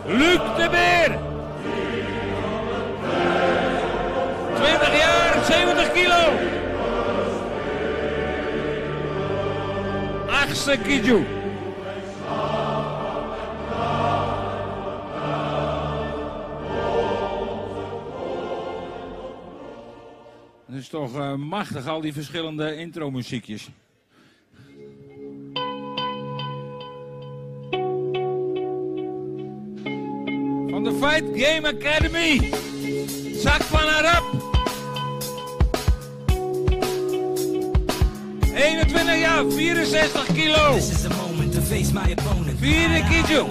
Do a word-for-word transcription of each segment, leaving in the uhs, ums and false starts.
Luc de Beer. twintig jaar, zeventig kilo. Achtste Kiju. Het is toch uh, machtig, al die verschillende intro-muziekjes. Van de Fight Game Academy. Zak van Arab. eenentwintig jaar, vierenzestig kilo. Vierde Kiju.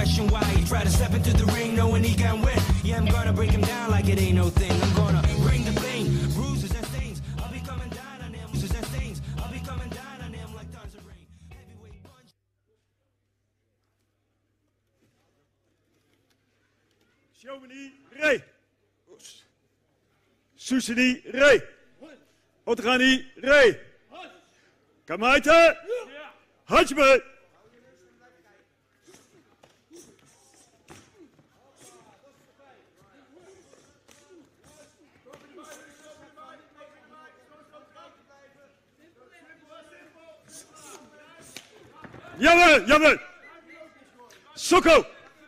Shomini Ray. Susini Ray. Otrani Ray. Kamaita. Hajme. Jammer, jammer. Soko.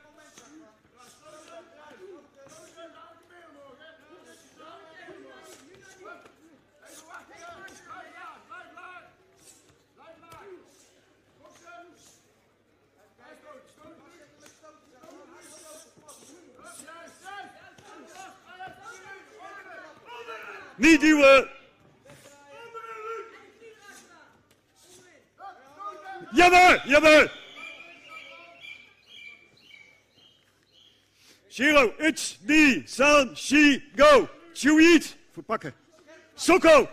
Niet duwen. Jammer, jammer. Shiro, it's die, san, shi, go. Chuit. Verpakken. Soko.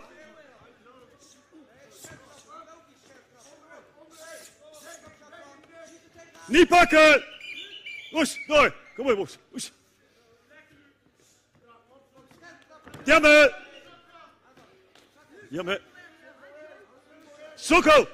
Niet pakken. Oes, door. Kom maar, Oes. Oes. Jammer. Jammer. Soko.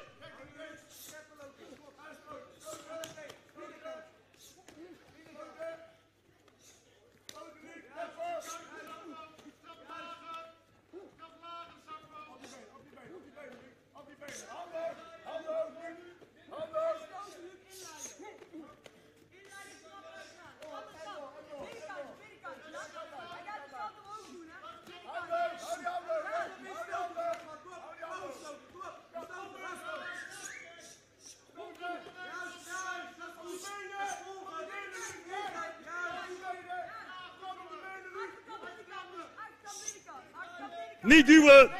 Niet duwen.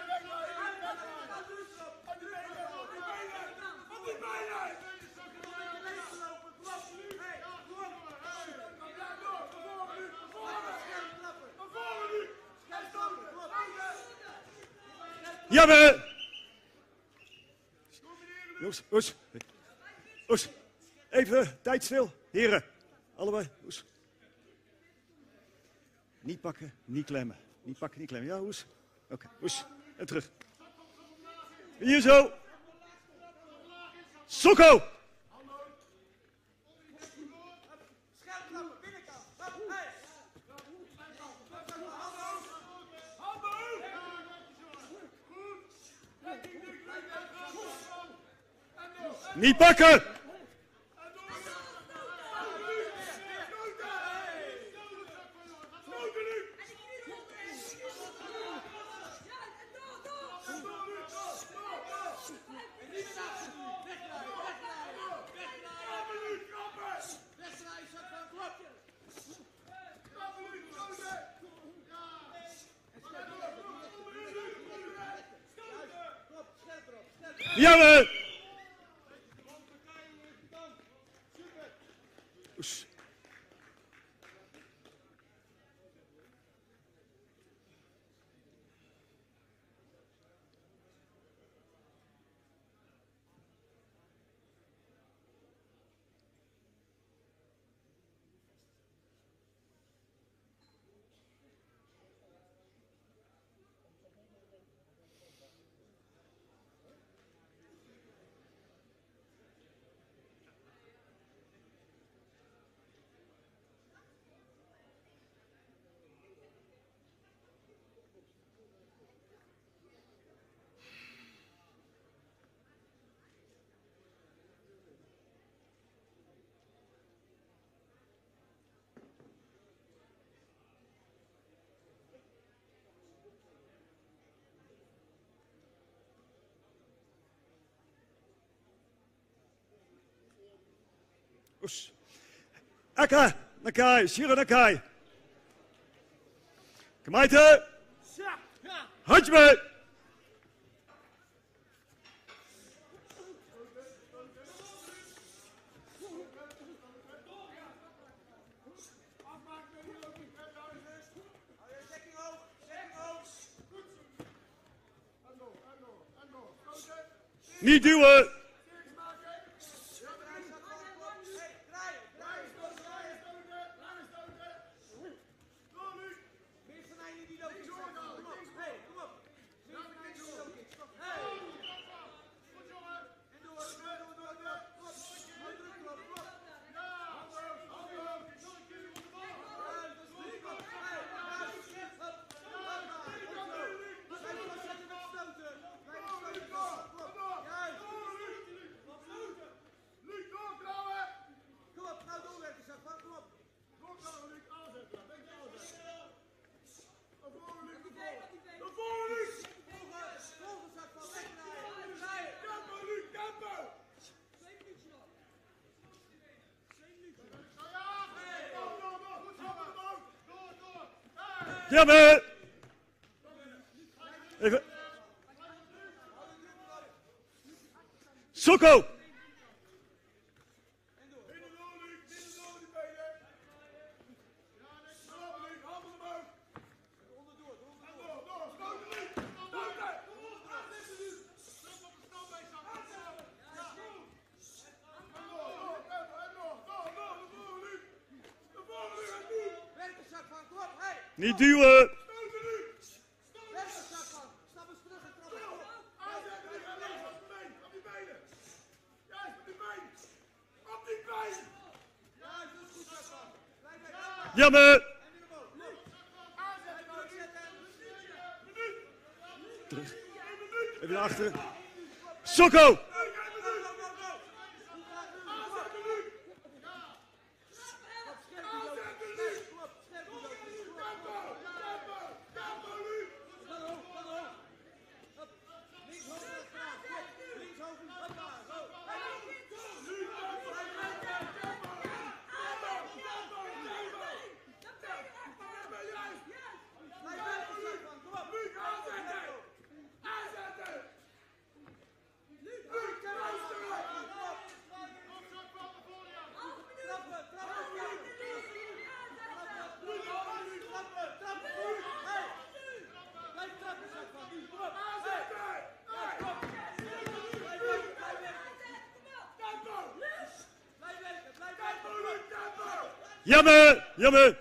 Jammer. Jongens, Oes. Oes. Even tijd stil. Heren. Allebei. Oes. Niet pakken, niet klemmen. Niet pakken, niet klemmen. Ja, Oes. Oké, okay. Oes. En terug. Hier zo. Soko. Niet pakken. Jammer. Oes. Oes. Akka, Nakai, Shiro Nakai. Kamaite. Hajime. Niet duwen. Jammer! Even. Soko! Niet duwen! Jammer! Terug. Even naar achteren. Soko! Jammer! Jammer!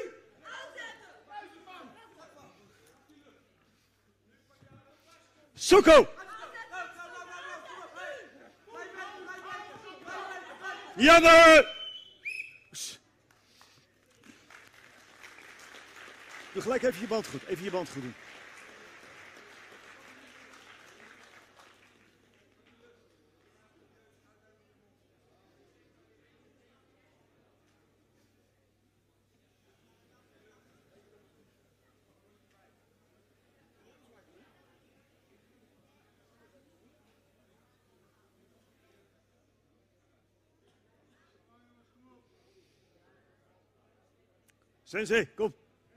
Soko! Jammer! Doe gelijk even je band goed. Even je band goed doen. Sensei, kom.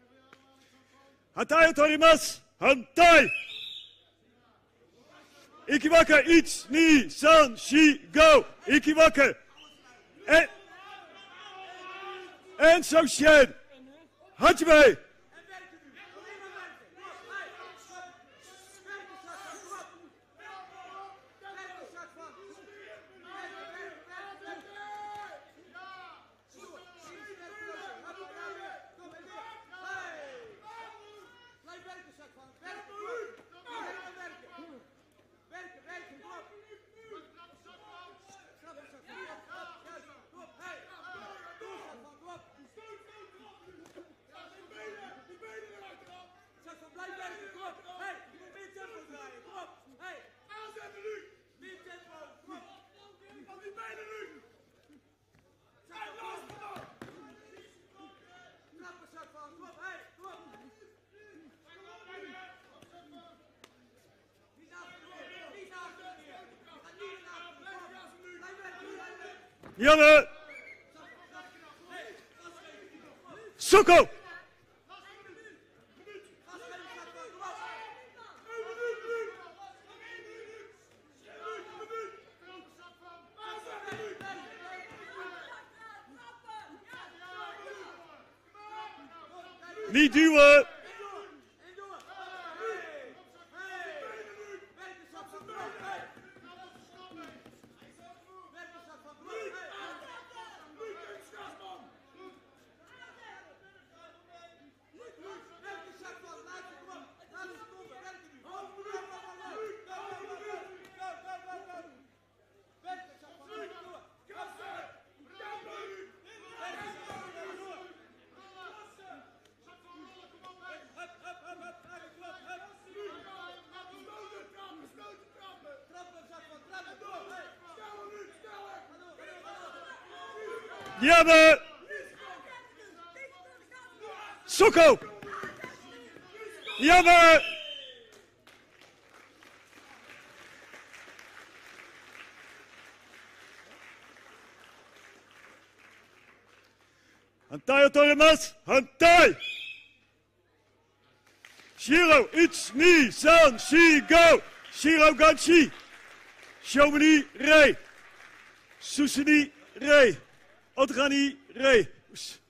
Hatai otorimasu. Hantai. Ikiwaka. Ichi, ni, san, shi, go. Ikiwaka. En. En Soshen. Hajime. Jammer! Soko! Niet duwen! Jammer! Soko! Jammer! Hantai otorimasu! Hantai! Shiro, ich, ni, san, shi, go! Shiro, ganshi! Shomini, rei! Susuni, rei! Otgani, rei!